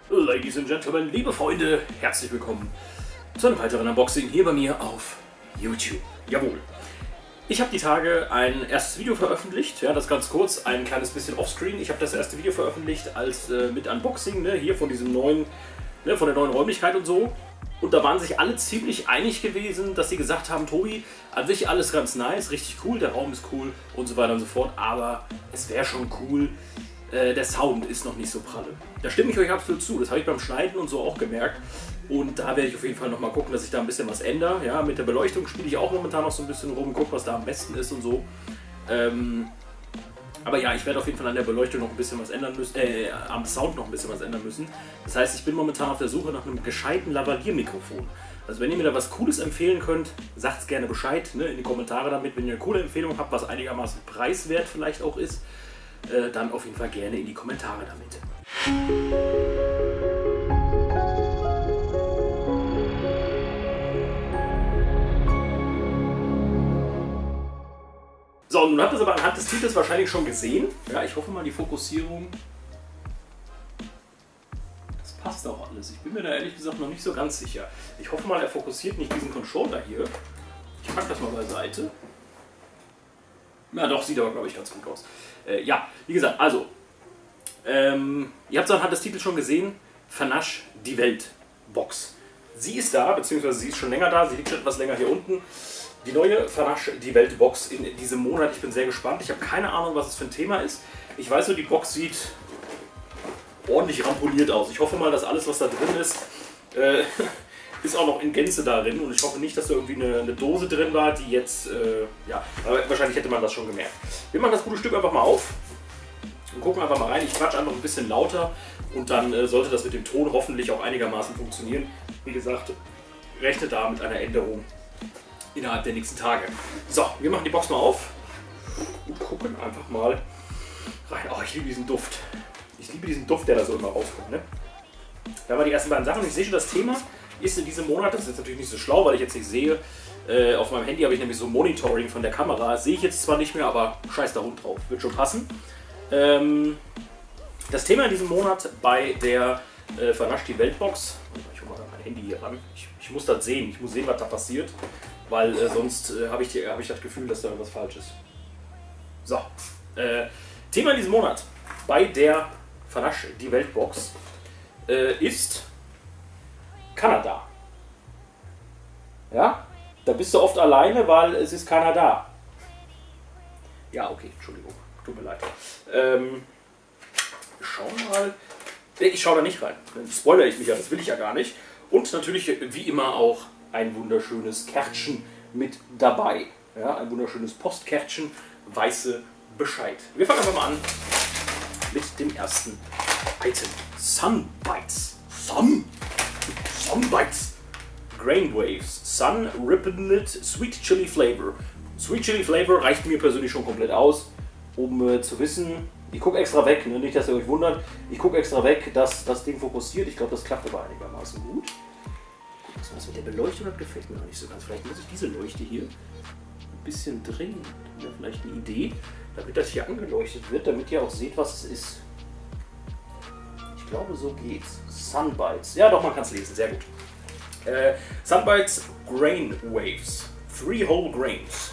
Ladies and Gentlemen, liebe Freunde, herzlich willkommen zu einem weiteren Unboxing hier bei mir auf YouTube. Jawohl. Ich habe die Tage ein erstes Video veröffentlicht, ja, das ganz kurz, ein kleines bisschen offscreen. Ich habe das erste Video veröffentlicht als mit Unboxing, ne, hier von diesem neuen, ne, von der neuen Räumlichkeit und so. Und da waren sich alle ziemlich einig gewesen, dass sie gesagt haben, Tobi, an sich alles ganz nice, richtig cool, der Raum ist cool und so weiter und so fort, aber es wäre schon cool, der Sound ist noch nicht so pralle. Da stimme ich euch absolut zu, das habe ich beim Schneiden und so auch gemerkt. Und da werde ich auf jeden Fall nochmal gucken, dass ich da ein bisschen was ändere. Ja, mit der Beleuchtung spiele ich auch momentan noch so ein bisschen rum, gucke, was da am besten ist und so. Aber ja, ich werde auf jeden Fall an der Beleuchtung noch ein bisschen was ändern müssen, am Sound noch ein bisschen was ändern müssen. Das heißt, ich bin momentan auf der Suche nach einem gescheiten Lavalier-Mikrofon. Also wenn ihr mir da was Cooles empfehlen könnt, sagt es gerne Bescheid, ne, in die Kommentare damit. Wenn ihr eine coole Empfehlung habt, was einigermaßen preiswert vielleicht auch ist, dann auf jeden Fall gerne in die Kommentare damit. So, nun habt ihr es aber anhand des Titels wahrscheinlich schon gesehen. Ja, ich hoffe mal, die Fokussierung, das passt auch alles. Ich bin mir da ehrlich gesagt noch nicht so ganz sicher. Ich hoffe mal, er fokussiert nicht diesen Controller hier. Ich packe das mal beiseite. Na doch, sieht aber, glaube ich, ganz gut aus. Ja, wie gesagt, also, ihr habt es anhand des Titels schon gesehen, Vernasch die Welt Box. Sie ist da, beziehungsweise sie ist schon länger da, sie liegt schon etwas länger hier unten. Die neue Vernasch die Welt Box in diesem Monat, ich bin sehr gespannt. Ich habe keine Ahnung, was es für ein Thema ist. Ich weiß nur, die Box sieht ordentlich rampoliert aus. Ich hoffe mal, dass alles, was da drin ist, ist auch noch in Gänze darin. Und ich hoffe nicht, dass da irgendwie eine Dose drin war, die jetzt, ja, aber wahrscheinlich hätte man das schon gemerkt. Wir machen das gute Stück einfach mal auf und gucken einfach mal rein. Ich quatsche einfach ein bisschen lauter und dann sollte das mit dem Ton hoffentlich auch einigermaßen funktionieren. Wie gesagt, rechne da mit einer Änderung innerhalb der nächsten Tage. So, wir machen die Box mal auf und gucken einfach mal rein. Oh, ich liebe diesen Duft. Ich liebe diesen Duft, der da so immer rauskommt. Ne? Da waren die ersten beiden Sachen. Ich sehe schon, das Thema ist in diesem Monat, das ist jetzt natürlich nicht so schlau, weil ich jetzt nicht sehe. Auf meinem Handy habe ich nämlich so Monitoring von der Kamera. Das sehe ich jetzt zwar nicht mehr, aber scheiß der Hund drauf. Wird schon passen. Das Thema in diesem Monat bei der Vernasch die Welt Box. Ich hole mal mein Handy hier ran. Ich muss das sehen. Ich muss sehen, was da passiert. Weil sonst habe ich das Gefühl, dass da irgendwas falsch ist. So. Thema in diesem Monat bei der Vernasch die Welt Box ist Kanada. Ja? Da bist du oft alleine, weil es ist keiner da. Ja, okay, Entschuldigung. Tut mir leid. Schau mal. Ich schaue da nicht rein. Dann spoilere ich mich ja, das will ich ja gar nicht. Und natürlich, wie immer, auch ein wunderschönes Kärtchen mit dabei. Ja, ein wunderschönes Postkärtchen, weiße Bescheid. Wir fangen einfach mal an mit dem ersten Item. Sunbites. Sunbites. Grain Waves. Sun Ripened Sweet Chili Flavor. Sweet Chili Flavor reicht mir persönlich schon komplett aus, um zu wissen, ich gucke extra weg, ne? Nicht, dass ihr euch wundert, ich gucke extra weg, dass das Ding fokussiert. Ich glaube, das klappt aber einigermaßen gut. Was mit der Beleuchtung hat, gefällt mir noch nicht so ganz. Vielleicht muss ich diese Leuchte hier ein bisschen drehen. Ja, vielleicht eine Idee, damit das hier angeleuchtet wird, damit ihr auch seht, was es ist. Ich glaube, so geht's. Sunbites. Ja, doch, man kann es lesen. Sehr gut. Sunbites Grain Waves. 3 Whole Grains.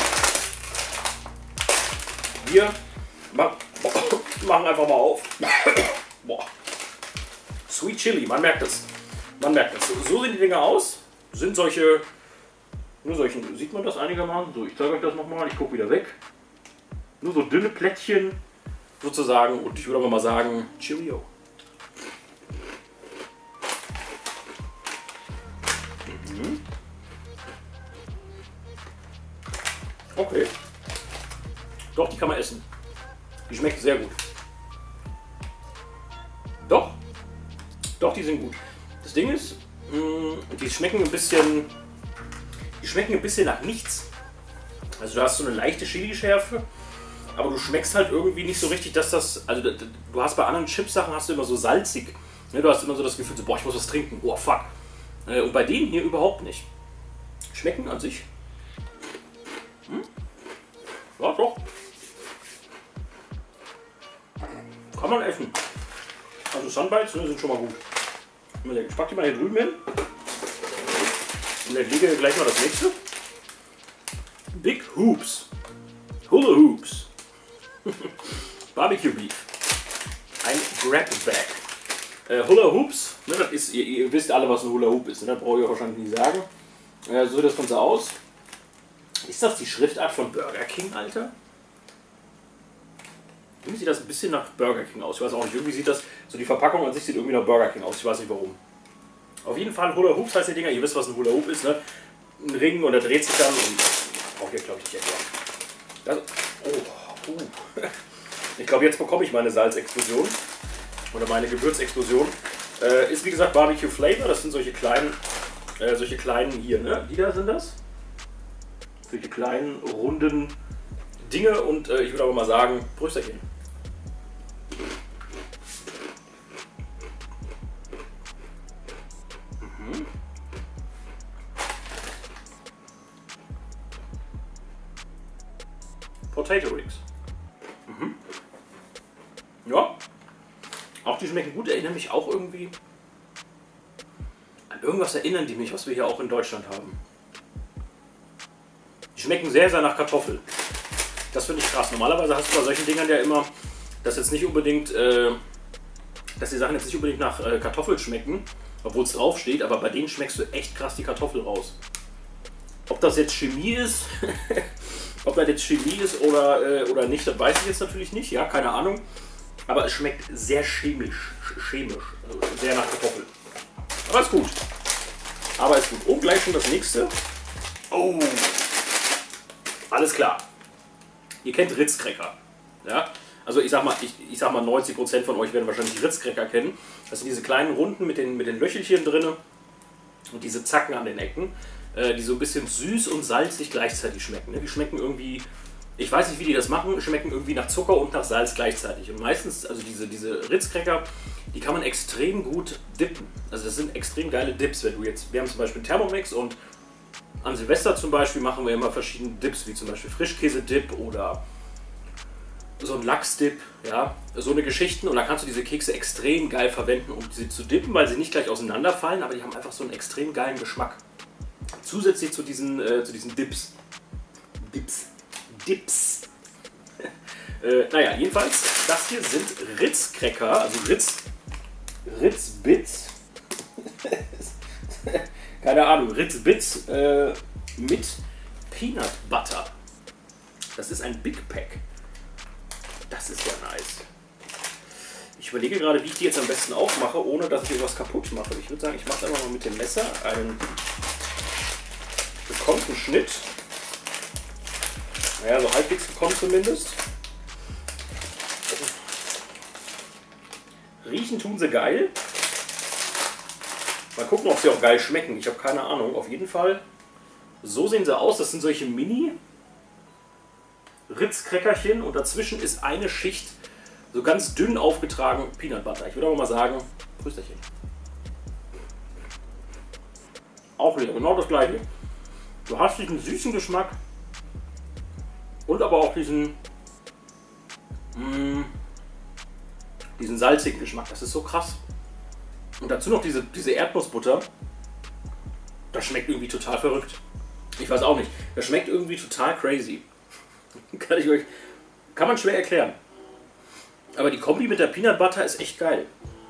Wir machen einfach mal auf. Boah. Sweet Chili, man merkt es. Man merkt es. So sehen die Dinger aus. Sind solche, nur solchen, sieht man das einigermaßen? So, ich zeige euch das nochmal, ich gucke wieder weg. Nur so dünne Plättchen sozusagen und ich würde aber mal sagen, Cheerio. Okay. Doch, die kann man essen. Die schmeckt sehr gut. Doch. Doch, die sind gut. Das Ding ist, die schmecken ein bisschen nach nichts. Also du hast so eine leichte Chili-Schärfe, aber du schmeckst halt irgendwie nicht so richtig, dass das, also du hast bei anderen Chips-Sachen hast du immer so salzig. Ne, du hast immer so das Gefühl, so, boah, ich muss was trinken, oh fuck. Und bei denen hier überhaupt nicht. Schmecken an sich. Ja, doch. Kann man essen. Also Sunbites, ne, sind schon mal gut. Ich packe die mal hier drüben hin. Und dann lege ich gleich mal das nächste. Big Hoops. Hula Hoops. Barbecue Beef. Ein Grab Bag. Hula Hoops, ne, das ist, ihr wisst alle, was ein Hula Hoop ist. Ne, das brauche ich euch wahrscheinlich nicht sagen. So sieht das Ganze aus. Ist das die Schriftart von Burger King, Alter? Irgendwie sieht das ein bisschen nach Burger King aus. Ich weiß auch nicht, irgendwie sieht das, so die Verpackung an sich sieht irgendwie nach Burger King aus. Ich weiß nicht warum. Auf jeden Fall Hula Hoops heißt die Dinger. Ihr wisst, was ein Hula Hoop ist, ne? Ein Ring und der dreht sich dann und brauche ich glaube ich nicht erklären. Ich glaube, jetzt bekomme ich meine Salzexplosion oder meine Gewürzexplosion. Ist wie gesagt Barbecue Flavor. Das sind solche kleinen hier, ne? Die da sind das. Solche kleinen runden Dinge und ich würde aber mal sagen, Prösterchen. Potato Rings. Ja, auch die schmecken gut, erinnern mich auch irgendwie an irgendwas, erinnern die mich, was wir hier auch in Deutschland haben. Die schmecken sehr, sehr nach Kartoffel. Das finde ich krass. Normalerweise hast du bei solchen Dingern ja immer, dass jetzt nicht unbedingt, dass die Sachen jetzt nicht unbedingt nach Kartoffel schmecken, obwohl es drauf steht, aber bei denen schmeckst du echt krass die Kartoffel raus. Ob das jetzt Chemie ist, ob das jetzt Chemie ist oder nicht, das weiß ich jetzt natürlich nicht, ja, keine Ahnung. Aber es schmeckt sehr chemisch, sehr nach Kartoffel. Aber ist gut. Und gleich schon das nächste. Oh, alles klar. Ihr kennt Ritz-Cracker. Ja? Also ich sag mal 90% von euch werden wahrscheinlich Ritz-Cracker kennen. Das sind diese kleinen Runden mit den Löchelchen drin und diese Zacken an den Ecken, die so ein bisschen süß und salzig gleichzeitig schmecken. Ne? Die schmecken irgendwie, ich weiß nicht wie die das machen, schmecken irgendwie nach Zucker und nach Salz gleichzeitig. Und meistens, also diese Ritz-Cracker, die kann man extrem gut dippen. Also das sind extrem geile Dips. Wir haben zum Beispiel Thermomix und an Silvester zum Beispiel machen wir immer verschiedene Dips, wie zum Beispiel Frischkäse-Dip oder so ein Lachs-Dip, ja, so eine Geschichten. Und da kannst du diese Kekse extrem geil verwenden, um sie zu dippen, weil sie nicht gleich auseinanderfallen, aber die haben einfach so einen extrem geilen Geschmack. Zusätzlich zu diesen Dips. Naja, jedenfalls, das hier sind Ritz-Cracker, also Ritz-Bits. Keine Ahnung, Ritz-Bits mit Peanut Butter. Das ist ein Big Pack. Das ist ja nice. Ich überlege gerade, wie ich die jetzt am besten aufmache, ohne dass ich irgendwas kaputt mache. Ich würde sagen, ich mache einfach mal mit dem Messer einen gekonnten Schnitt. Naja, so halbwegs gekonnt zumindest. Riechen tun sie geil. Mal gucken, ob sie auch geil schmecken. Ich habe keine Ahnung. Auf jeden Fall, so sehen sie aus. Das sind solche Mini-Ritz-Crackerchen und dazwischen ist eine Schicht so ganz dünn aufgetragen Peanut Butter. Ich würde aber mal sagen, Prösterchen. Auch wieder genau das gleiche. Du hast diesen süßen Geschmack und aber auch diesen salzigen Geschmack. Das ist so krass. Und dazu noch diese Erdnussbutter. Das schmeckt irgendwie total verrückt. Ich weiß auch nicht. Das schmeckt irgendwie total crazy. Kann man schwer erklären. Aber die Kombi mit der Peanut Butter ist echt geil.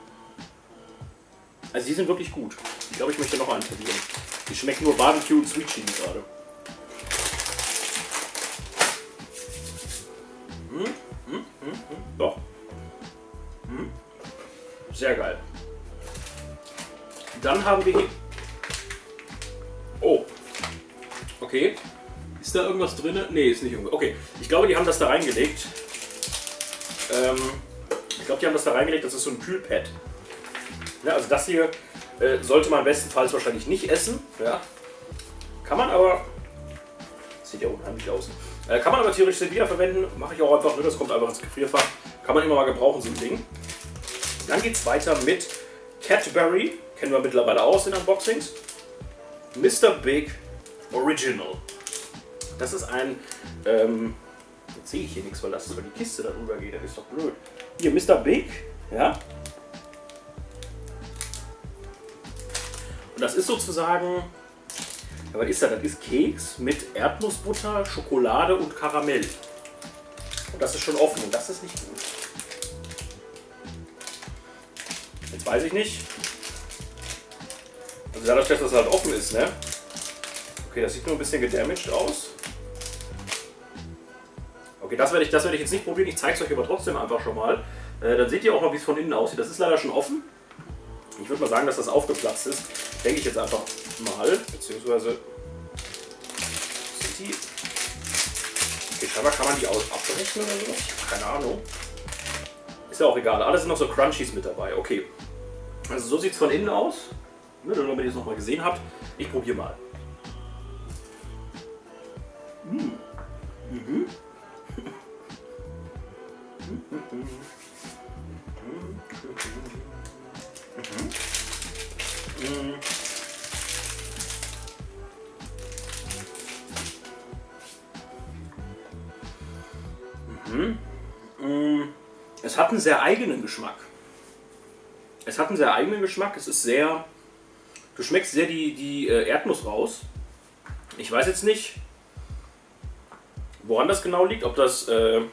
Also die sind wirklich gut. Ich glaube, ich möchte noch einen probieren. Die schmecken nur Barbecue und Sweet Chili gerade. Doch. Sehr geil. Dann haben wir hier... Oh. Okay. Ist da irgendwas drin? Ne, ist nicht irgendwas. Okay. Ich glaube, die haben das da reingelegt. Das ist so ein Kühlpad. Ja, also das hier sollte man bestenfalls wahrscheinlich nicht essen. Ja. Kann man aber... Sieht ja unheimlich aus. Kann man aber theoretisch wieder verwenden. Mache ich auch einfach. Das kommt einfach ins Gefrierfach. Kann man immer mal gebrauchen, so ein Ding. Dann geht es weiter mit Cadbury. Kennen wir mittlerweile aus in Unboxings. Mr. Big Original. Das ist ein... jetzt sehe ich hier nichts, weil die Kiste darüber geht. Das ist doch blöd. Hier, Mr. Big. Ja. Und das ist sozusagen, ja, was ist das? Das ist Keks mit Erdnussbutter, Schokolade und Karamell. Und das ist schon offen und das ist nicht gut. Jetzt weiß ich nicht. Also dadurch, dass das halt offen ist, ne? Okay, das sieht nur ein bisschen gedamaged aus. Okay, das werde ich jetzt nicht probieren. Ich zeige es euch aber trotzdem einfach schon mal. Dann seht ihr auch mal, wie es von innen aussieht. Das ist leider schon offen. Ich würde mal sagen, dass das aufgeplatzt ist. Denke ich jetzt einfach mal. Beziehungsweise... Sind die... Okay, scheinbar kann man die abbrechen oder so. Ich habe keine Ahnung. Ist ja auch egal. Alles sind noch so Crunchies mit dabei. Okay. Also so sieht es von innen aus. Nur damit ihr es nochmal gesehen habt. Ich probiere mal. Mhm. Mhm. Es hat einen sehr eigenen Geschmack. Es ist sehr... Du schmeckst sehr die Erdnuss raus. Ich weiß jetzt nicht, woran das genau liegt. Ob das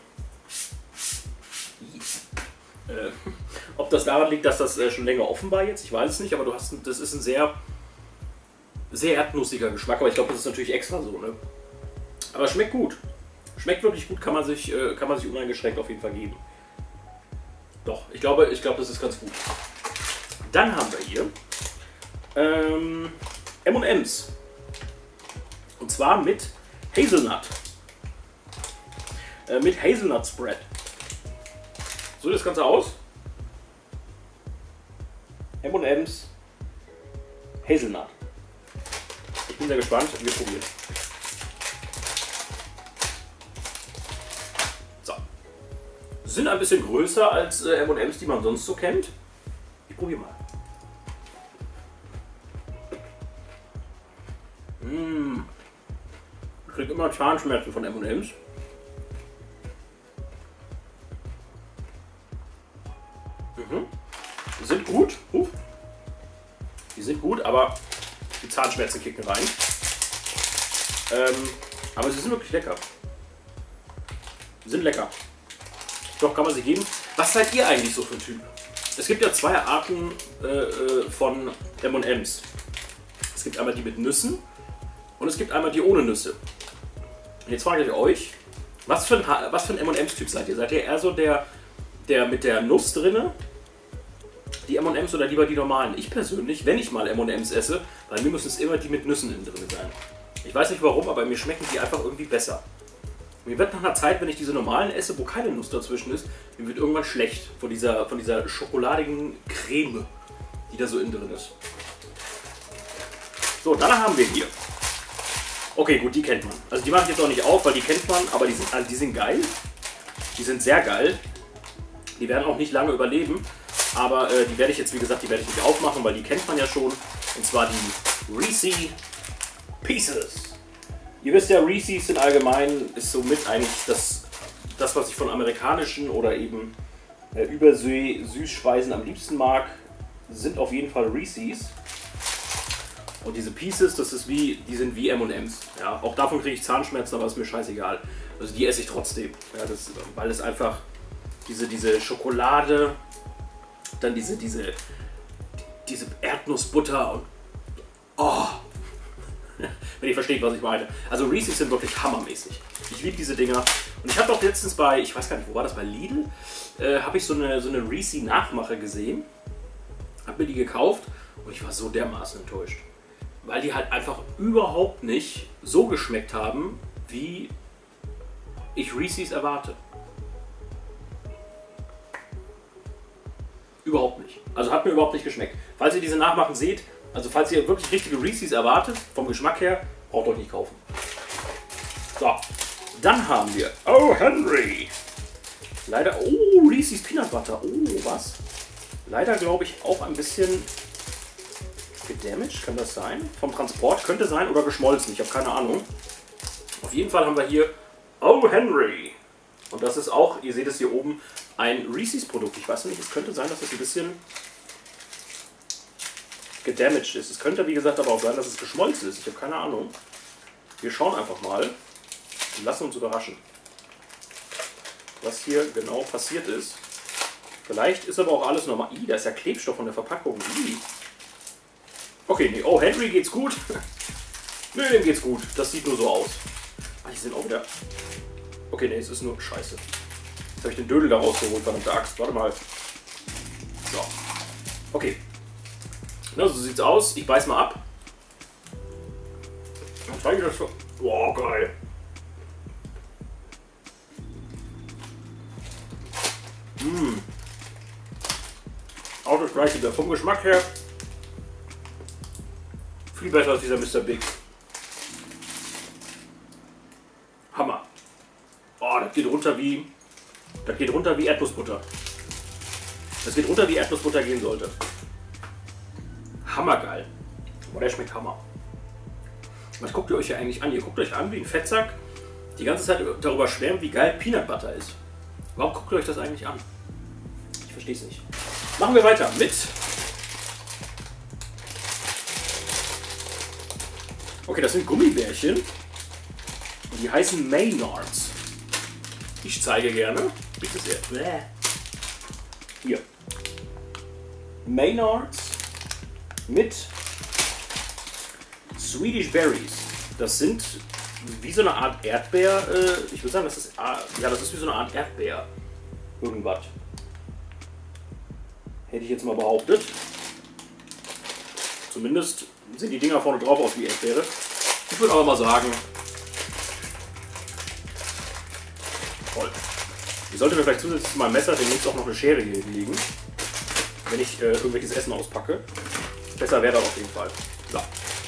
daran liegt, dass das schon länger offen war jetzt. Ich weiß es nicht, aber das ist ein sehr erdnussiger Geschmack. Aber ich glaube, das ist natürlich extra so. Ne? Aber es schmeckt gut. Schmeckt wirklich gut, kann man sich uneingeschränkt auf jeden Fall geben. Doch, ich glaube, das ist ganz gut. Dann haben wir hier M&M's. Und zwar mit Hazelnut. Mit Hazelnut Spread. So sieht das Ganze aus. M&M's Hazelnut. Ich bin sehr gespannt. Wir probieren. So. Sind ein bisschen größer als M&M's, die man sonst so kennt. Ich probiere mal. Ich kriege immer Zahnschmerzen von M&M's. Sind gut. Die sind gut, aber die Zahnschmerzen kicken rein. Aber sie sind wirklich lecker. Sind lecker. Doch, kann man sie geben. Was seid ihr eigentlich so für ein Typ? Es gibt ja zwei Arten von M&M's. Es gibt einmal die mit Nüssen und es gibt einmal die ohne Nüsse. Und jetzt frage ich euch, was für ein M&M's-Typ seid ihr? Seid ihr eher so der mit der Nuss drinne? Die M&M's oder lieber die normalen? Ich persönlich, wenn ich mal M&M's esse, bei mir müssen es immer die mit Nüssen innen drin sein. Ich weiß nicht warum, aber mir schmecken die einfach irgendwie besser. Mir wird nach einer Zeit, wenn ich diese normalen esse, wo keine Nuss dazwischen ist, mir wird irgendwann schlecht von dieser schokoladigen Creme, die da so innen drin ist. So, dann haben wir hier. Okay, gut, die kennt man. Also die mache ich jetzt auch nicht auf, weil die kennt man, aber die sind geil. Die sind sehr geil. Die werden auch nicht lange überleben. Aber die werde ich jetzt, wie gesagt, nicht aufmachen, weil die kennt man ja schon. Und zwar die Reese's Pieces. Ihr wisst ja, Reese's in allgemein ist somit eigentlich das, was ich von amerikanischen oder eben Übersee-Süßspeisen am liebsten mag, sind auf jeden Fall Reese's. Und diese Pieces, die sind wie M&M's. Ja, auch davon kriege ich Zahnschmerzen, aber ist mir scheißegal. Also die esse ich trotzdem. Ja, weil es einfach diese Schokolade, dann diese Erdnussbutter und oh, wenn ihr versteht, was ich meine. Also Reese's sind wirklich hammermäßig. Ich liebe diese Dinger. Und ich habe doch letztens ich weiß gar nicht, wo war das, bei Lidl, habe ich so eine Reese's Nachmache gesehen. Habe mir die gekauft und ich war so dermaßen enttäuscht. Weil die halt einfach überhaupt nicht so geschmeckt haben, wie ich Reese's erwarte. Überhaupt nicht. Also hat mir überhaupt nicht geschmeckt. Falls ihr diese Nachmachen seht, also falls ihr wirklich richtige Reese's erwartet, vom Geschmack her, braucht ihr euch nicht kaufen. So, dann haben wir Oh Henry. Leider, oh, Reese's Peanut Butter. Oh, was? Leider glaube ich auch ein bisschen gedamaged, kann das sein? Vom Transport könnte sein oder geschmolzen, ich habe keine Ahnung. Auf jeden Fall haben wir hier Oh Henry. Und das ist auch, ihr seht es hier oben, ein Reese's Produkt. Ich weiß nicht, es könnte sein, dass es ein bisschen gedamaged ist. Es könnte, wie gesagt, aber auch sein, dass es geschmolzen ist. Ich habe keine Ahnung. Wir schauen einfach mal und lassen uns überraschen, was hier genau passiert ist. Vielleicht ist aber auch alles normal. Da ist ja Klebstoff von der Verpackung. Okay, nee. Oh, Henry geht's gut. Nö, dem geht's gut. Das sieht nur so aus. Ah, die sind auch wieder... Okay, nee, es ist nur Scheiße. Jetzt habe ich den Dödel da rausgeholt, verdammte Axt. Warte mal. So. Okay. Na, so sieht's aus. Ich beiß mal ab. Dann zeige ich das so. Wow, geil. Auch das gleiche wieder. Vom Geschmack her viel besser als dieser Mr. Big. Hammer. Oh, das geht runter wie Erdnussbutter. Das geht runter wie Erdnussbutter gehen sollte. Hammergeil. Oh, der schmeckt Hammer. Was guckt ihr euch hier eigentlich an? Ihr guckt euch an wie ein Fettsack, die ganze Zeit darüber schwärmt, wie geil Peanut Butter ist. Warum guckt ihr euch das eigentlich an? Ich verstehe es nicht. Machen wir weiter mit... Okay, das sind Gummibärchen. Und die heißen Maynards. Ich zeige gerne. Bitte sehr. Hier. Maynards mit Swedish Berries. Das sind wie so eine Art Erdbeer. Ich würde sagen, das ist wie so eine Art Erdbeer. Irgendwas. Hätte ich jetzt mal behauptet. Zumindest sehen die Dinger vorne drauf aus wie Erdbeere. Ich würde aber mal sagen, toll. Ich sollte mir vielleicht zusätzlich zu meinem Messer demnächst auch noch eine Schere hier hinlegen, wenn ich irgendwelches Essen auspacke. Besser wäre das auf jeden Fall. So.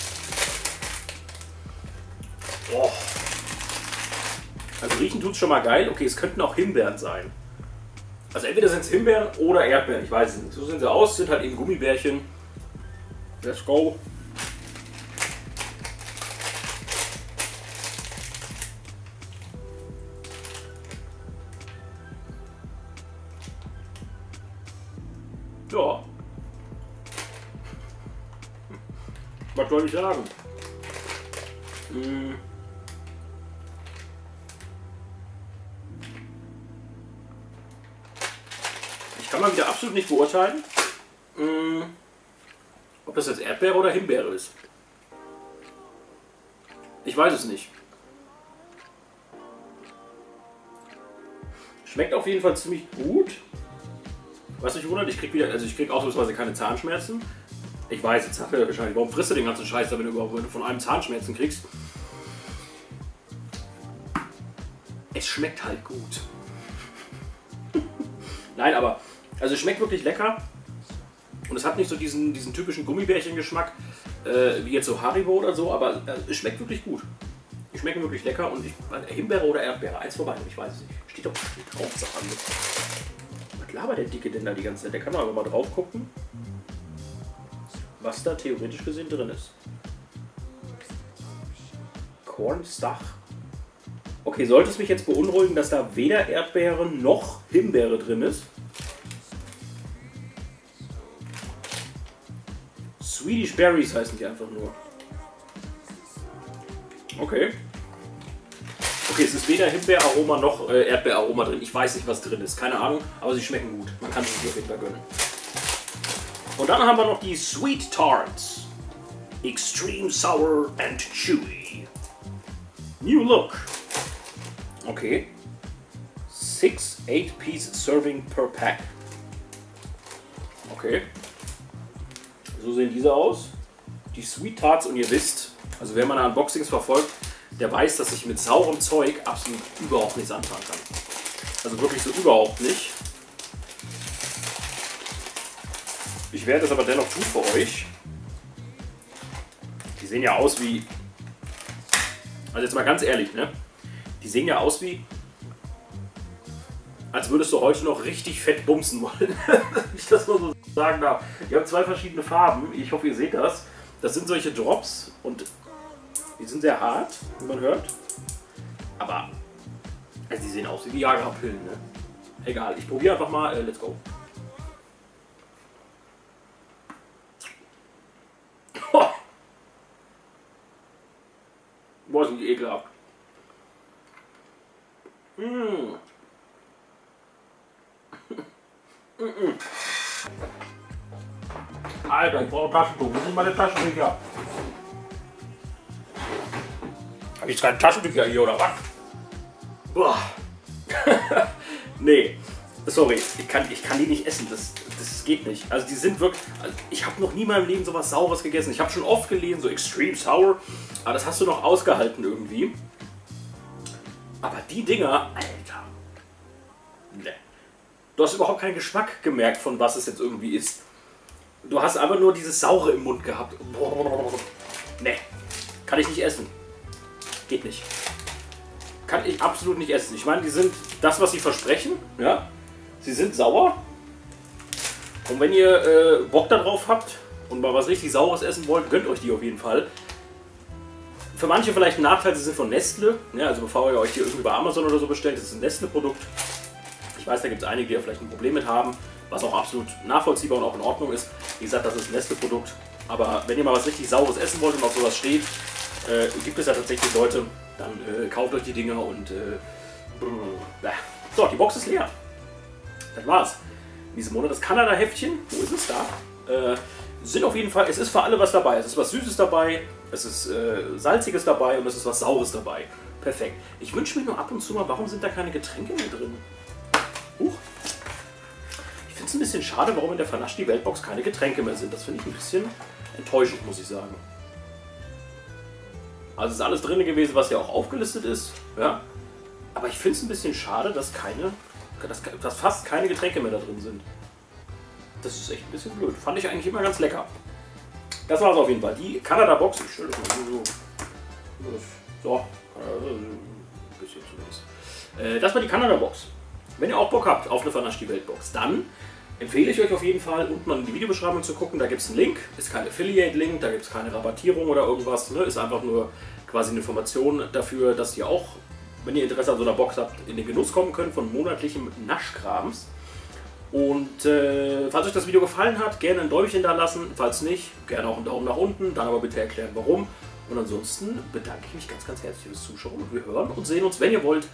Oh. Also riechen tut es schon mal geil. Okay, es könnten auch Himbeeren sein. Also entweder sind es Himbeeren oder Erdbeeren, ich weiß es nicht. So sehen sie aus, sind halt eben Gummibärchen. Let's go. Ja. Was soll ich sagen? Ich kann mal wieder absolut nicht beurteilen, ob das jetzt Erdbeere oder Himbeere ist. Ich weiß es nicht. Schmeckt auf jeden Fall ziemlich gut. Was mich wundert, ich krieg ausnahmsweise keine Zahnschmerzen. Ich weiß, jetzt sagt er wahrscheinlich, warum frisst du den ganzen Scheiß, wenn du von einem Zahnschmerzen kriegst? Es schmeckt halt gut. Nein, aber, also es schmeckt wirklich lecker. Und es hat nicht so diesen typischen Gummibärchen-Geschmack, wie jetzt so Haribo oder so, aber es schmeckt wirklich gut. Die schmecken wirklich lecker und Himbeere oder Erdbeere, eins vorbei, ich weiß es nicht. Steht doch nicht drauf, sag an. Was labert der Dicke denn da die ganze Zeit? Der kann doch aber mal drauf gucken, was da theoretisch gesehen drin ist. Cornstarch. Okay, sollte es mich jetzt beunruhigen, dass da weder Erdbeere noch Himbeere drin ist? Swedish Berries heißen die einfach nur. Okay. Okay, es ist weder Himbeeraroma noch Erdbeeraroma drin. Ich weiß nicht, was drin ist. Keine Ahnung, aber sie schmecken gut. Man kann sie sich auf jeden Fall gönnen. Und dann haben wir noch die Sweet Tarts. Extreme Sour and Chewy. New Look. Okay. 6 8-piece serving per pack. Okay. So sehen diese aus. Die Sweet Tarts, und ihr wisst, also wer meine Unboxings verfolgt, der weiß, dass ich mit saurem Zeug absolut überhaupt nichts anfangen kann. Also wirklich so überhaupt nicht. Ich werde es aber dennoch tun für euch. Die sehen ja aus wie... Also jetzt mal ganz ehrlich, ne? Die sehen ja aus wie... Als würdest du heute noch richtig fett bumsen wollen. Wenn ich das mal so sagen darf. Die haben zwei verschiedene Farben. Ich hoffe, ihr seht das. Das sind solche Drops und die sind sehr hart, wie man hört. Aber also die sehen aus wie Viagra-Pillen, ne? Egal, ich probiere einfach mal. Let's go. Boah, sind die ekelhaft. Mmh. Alter, ich brauche Taschentuch. Wo sind meine Taschentücher? Habe ich jetzt keine Taschentücher hier oder was? Boah. Nee, sorry, ich kann die nicht essen. Das geht nicht. Also die sind wirklich. Also ich habe noch nie in meinem Leben sowas Saures gegessen. Ich habe schon oft gelesen, so extreme sour. Aber das hast du noch ausgehalten irgendwie. Aber die Dinger, Alter. Nee. Du hast überhaupt keinen Geschmack gemerkt, von was es jetzt irgendwie ist. Du hast einfach nur dieses Saure im Mund gehabt. Nee, kann ich nicht essen. Geht nicht. Kann ich absolut nicht essen. Ich meine, die sind das, was sie versprechen. Ja, sie sind sauer. Und wenn ihr Bock darauf habt und mal was richtig Saures essen wollt, gönnt euch die auf jeden Fall. Für manche vielleicht ein Nachteil, sie sind von Nestle. Ja, also bevor ihr euch hier irgendwie bei Amazon oder so bestellt, das ist ein Nestle-Produkt. Ich weiß, da gibt es einige, die ja vielleicht ein Problem mit haben, was auch absolut nachvollziehbar und auch in Ordnung ist. Wie gesagt, das ist ein Nestle-Produkt. Aber wenn ihr mal was richtig Saures essen wollt und auf sowas steht, gibt es ja tatsächlich Leute, dann kauft euch die Dinger und so, die Box ist leer. Das war's. In diesem Monat das Kanada-Heftchen, wo ist es da? Sind auf jeden Fall, es ist für alle was dabei. Es ist was Süßes dabei, es ist Salziges dabei und es ist was Saures dabei. Perfekt. Ich wünsche mir nur ab und zu mal, warum sind da keine Getränke mehr drin? Huch. Ich finde es ein bisschen schade, warum in der Vernascht die Weltbox keine Getränke mehr sind. Das finde ich ein bisschen enttäuschend, muss ich sagen. Also ist alles drin gewesen, was ja auch aufgelistet ist. Ja. Aber ich finde es ein bisschen schade, dass fast keine Getränke mehr da drin sind. Das ist echt ein bisschen blöd. Fand ich eigentlich immer ganz lecker. Das war es auf jeden Fall. Die Kanada-Box. Ich stelle das mal so. Ein bisschen zumindest. Das war die Kanada-Box. Wenn ihr auch Bock habt auf eine Vernascht die Weltbox, dann empfehle ich euch auf jeden Fall, unten mal in die Videobeschreibung zu gucken. Da gibt es einen Link. Ist kein Affiliate-Link, da gibt es keine Rabattierung oder irgendwas. Ne? Ist einfach nur quasi eine Information dafür, dass ihr auch, wenn ihr Interesse an so einer Box habt, in den Genuss kommen könnt von monatlichem Naschkrams. Und falls euch das Video gefallen hat, gerne ein Däumchen da lassen. Falls nicht, gerne auch einen Daumen nach unten. Dann aber bitte erklären, warum. Und ansonsten bedanke ich mich ganz, ganz herzlich fürs Zuschauen. Und wir hören und sehen uns, wenn ihr wollt,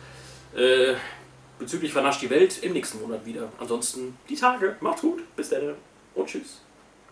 bezüglich Vernascht die Welt im nächsten Monat wieder. Ansonsten die Tage. Macht's gut. Bis dann und tschüss.